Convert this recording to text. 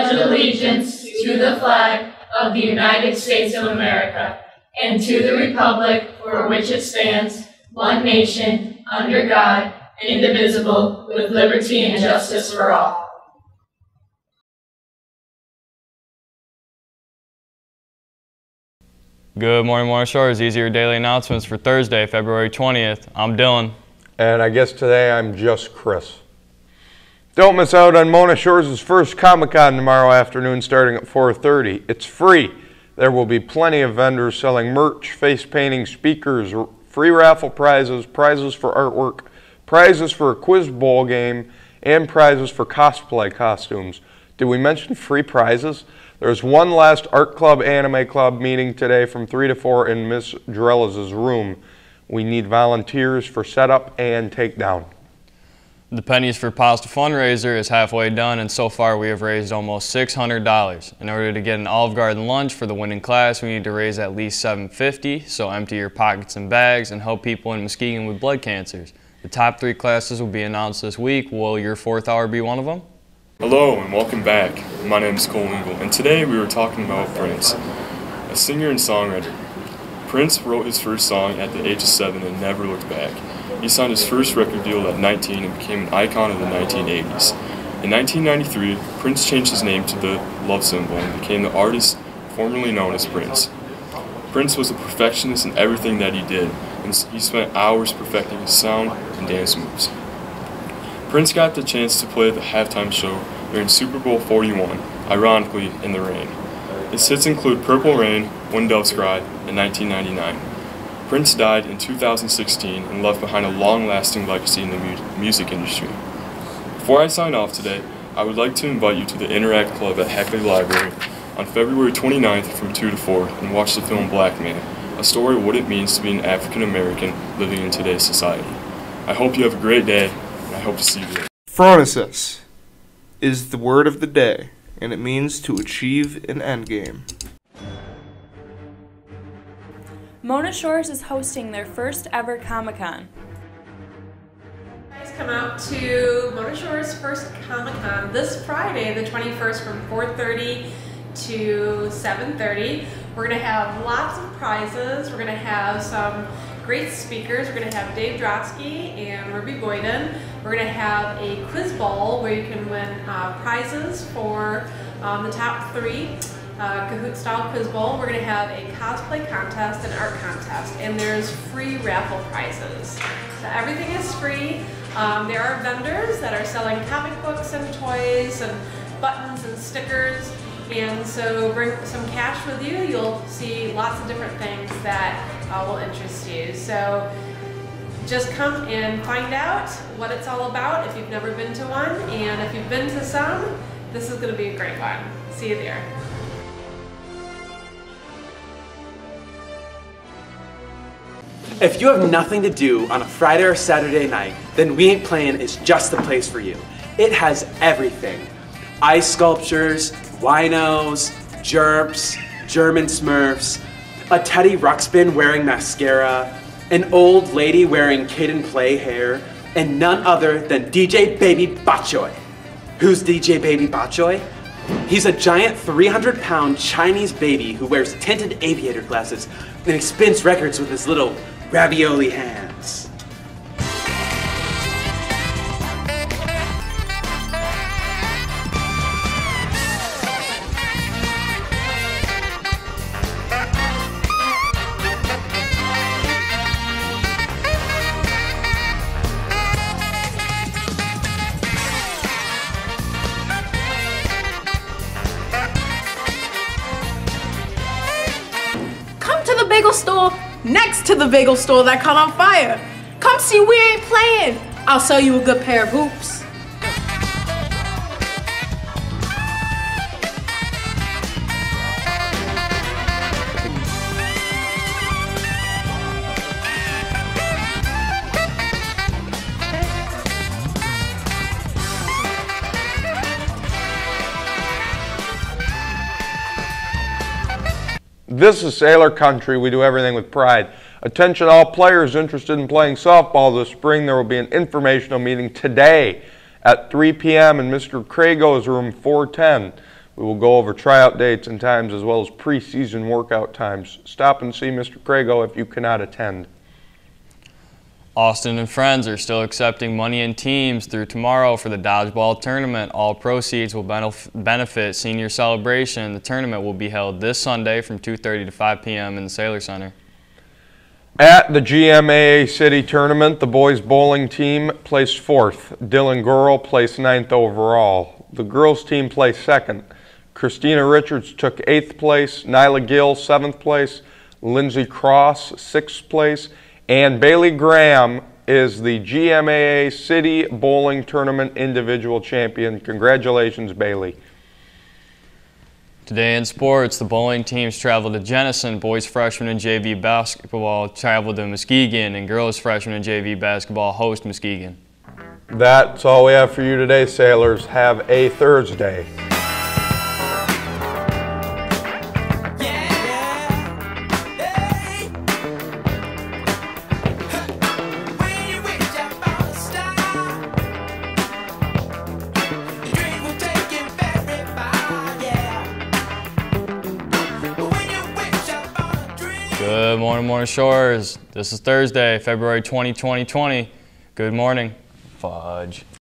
pledge allegiance to the flag of the United States of America and to the republic for which it stands, one nation, under God, indivisible, with liberty and justice for all. Good morning, Mona Shores. These are your daily announcements for Thursday, February 20th. I'm Dylan. And I guess today I'm just Chris. Don't miss out on Mona Shores' first Comic-Con tomorrow afternoon starting at 4:30. It's free. There will be plenty of vendors selling merch, face painting, speakers, free raffle prizes, prizes for artwork, prizes for a quiz bowl game, and prizes for cosplay costumes. Did we mention free prizes? There's one last Art Club Anime Club meeting today from 3 to 4 in Miss Drellis' room. We need volunteers for setup and takedown. The Pennies for Pasta fundraiser is halfway done, and so far we have raised almost $600. In order to get an Olive Garden lunch for the winning class, we need to raise at least $750, so empty your pockets and bags and help people in Muskegon with blood cancers. The top 3 classes will be announced this week. Will your 4th hour be one of them? Hello and welcome back. My name is Cole Lingle, and today we were talking about Prince, a singer and songwriter. Prince wrote his first song at the age of 7 and never looked back. He signed his first record deal at 19 and became an icon of the 1980s. In 1993, Prince changed his name to the Love Symbol and became the artist formerly known as Prince. Prince was a perfectionist in everything that he did, and he spent hours perfecting his sound and dance moves. Prince got the chance to play the halftime show during Super Bowl 41, ironically in the rain. His hits include Purple Rain, When Doves Cry, and 1999. Prince died in 2016 and left behind a long-lasting legacy in the music industry. Before I sign off today, I would like to invite you to the Interact Club at Hackley Library on February 29th from 2 to 4 and watch the film Black Man, a story of what it means to be an African American living in today's society. I hope you have a great day, and I hope to see you there. Phronesis is the word of the day, and it means to achieve an endgame. Mona Shores is hosting their first ever Comic-Con. Guys, come out to Mona Shores' first Comic-Con this Friday, the 21st, from 4:30 to 7:30. We're going to have lots of prizes. We're going to have some great speakers. We're going to have Dave Drotsky and Ruby Boyden. We're going to have a quiz bowl where you can win prizes for the top 3. Kahoot style quiz bowl. We're going to have a cosplay contest and art contest, and there's free raffle prizes. So everything is free. There are vendors that are selling comic books and toys and buttons and stickers, and so bring some cash with you. You'll see lots of different things that will interest you. So just come and find out what it's all about if you've never been to one, and if you've been to some, this is going to be a great one. See you there. If you have nothing to do on a Friday or Saturday night, then We Ain't Playing is just the place for you. It has everything. Ice sculptures, winos, jerps, German Smurfs, a Teddy Ruxpin wearing mascara, an old lady wearing kid and play hair, and none other than DJ Baby Batchoy. Who's DJ Baby Batchoy? He's a giant 300-pound Chinese baby who wears tinted aviator glasses and he spins records with his little ravioli hands. Come to the bagel store next to the bagel store that caught on fire. Come see We Ain't Playing. I'll sell you a good pair of hoops. This is Sailor Country. We do everything with pride. Attention all players interested in playing softball this spring. There will be an informational meeting today at 3 p.m. in Mr. Crago's room 410. We will go over tryout dates and times as well as preseason workout times. Stop and see Mr. Crago if you cannot attend. Austin and Friends are still accepting money in teams through tomorrow for the dodgeball tournament. All proceeds will benefit Senior Celebration. The tournament will be held this Sunday from 2:30 to 5 p.m. in the Sailor Center. At the GMAA City Tournament, the boys bowling team placed 4th. Dylan Gorel placed 9th overall. The girls team placed 2nd. Christina Richards took 8th place. Nyla Gill, 7th place. Lindsay Cross, 6th place. And Bailey Graham is the GMAA City Bowling Tournament Individual Champion. Congratulations, Bailey. Today in sports, the bowling teams travel to Jenison. Boys freshman and JV basketball travel to Muskegon, and girls freshman and JV basketball host Muskegon. That's all we have for you today, Sailors. Have a Thursday. Good morning, Morning Shores. This is Thursday, February 20, 2020. Good morning. Fudge.